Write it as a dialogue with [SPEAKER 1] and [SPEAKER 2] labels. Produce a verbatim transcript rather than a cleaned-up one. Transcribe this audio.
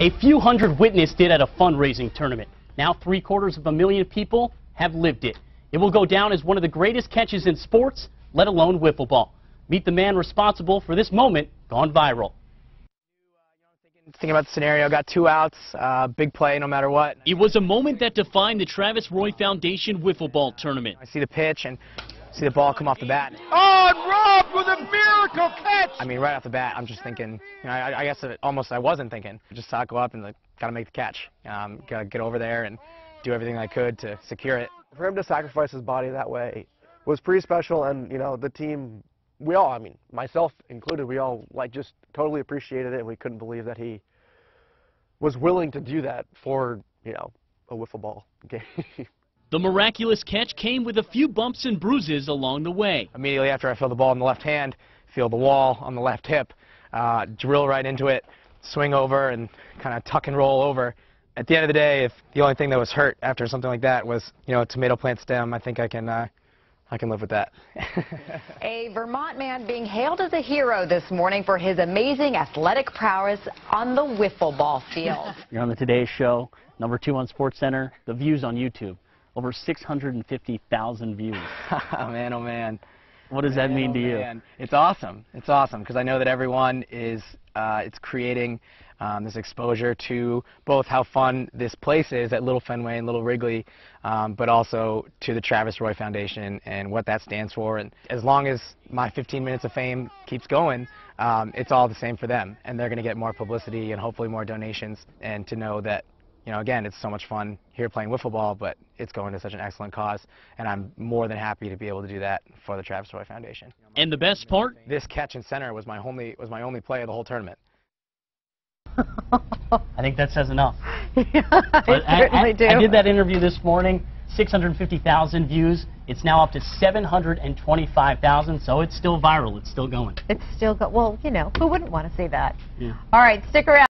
[SPEAKER 1] A few hundred witnessed it at a fundraising tournament. Now three quarters of a million people have lived it. It will go down as one of the greatest catches in sports, let alone wiffle ball. Meet the man responsible for this moment gone viral.
[SPEAKER 2] Thinking about the scenario, got two outs, uh, big play no matter what.
[SPEAKER 1] It was a moment that defined the Travis Roy Foundation wiffle ball tournament.
[SPEAKER 2] I see the pitch and see the ball come off the bat.
[SPEAKER 3] Oh, and Rob with a miracle catch!
[SPEAKER 2] I mean, right off the bat, I'm just thinking, you know, I, I guess it, almost I wasn't thinking. Just thought, go up and like, gotta make the catch. Um, gotta get over there and do everything I could to secure it.
[SPEAKER 4] For him to sacrifice his body that way was pretty special, and you know, the team, we all, I mean, myself included, we all like just totally appreciated it, and we couldn't believe that he was willing to do that for, you know, a wiffle ball game.
[SPEAKER 1] The miraculous catch came with a few bumps and bruises along the way.
[SPEAKER 2] Immediately after I feel the ball in the left hand, feel the wall on the left hip, uh, drill right into it, swing over and kind of tuck and roll over. At the end of the day, if the only thing that was hurt after something like that was, you know, a tomato plant stem, I think I can, uh, I can live with that.
[SPEAKER 5] A Vermont man being hailed as a hero this morning for his amazing athletic prowess on the wiffle ball field.
[SPEAKER 1] You're on the Today Show, number two on SportsCenter. The views on YouTube, over six hundred fifty thousand views.
[SPEAKER 2] Oh, man, oh, man.
[SPEAKER 1] What does
[SPEAKER 2] man,
[SPEAKER 1] that mean
[SPEAKER 2] oh,
[SPEAKER 1] to you?
[SPEAKER 2] Man. It's awesome. It's awesome because I know that everyone is, uh, it's creating um, this exposure to both how fun this place is at Little Fenway and Little Wrigley, um, but also to the Travis Roy Foundation and what that stands for. And as long as my fifteen minutes of fame keeps going, um, it's all the same for them. And they're going to get more publicity and hopefully more donations. And to know that, you know, again, it's so much fun here playing wiffle ball, but it's going to such an excellent cause, and I'm more than happy to be able to do that for the Travis Roy Foundation.
[SPEAKER 1] And the best part?
[SPEAKER 2] This catch in center was my only was my only play of the whole tournament.
[SPEAKER 1] I think that says enough.
[SPEAKER 5] Yeah, I
[SPEAKER 1] But I,
[SPEAKER 5] certainly
[SPEAKER 1] I,
[SPEAKER 5] do.
[SPEAKER 1] I did that interview this morning, six hundred fifty thousand views. It's now up to seven hundred twenty-five thousand, so it's still viral. It's still going.
[SPEAKER 6] It's still go. Well, you know, who wouldn't want to see that?
[SPEAKER 1] Yeah.
[SPEAKER 6] All right, stick around.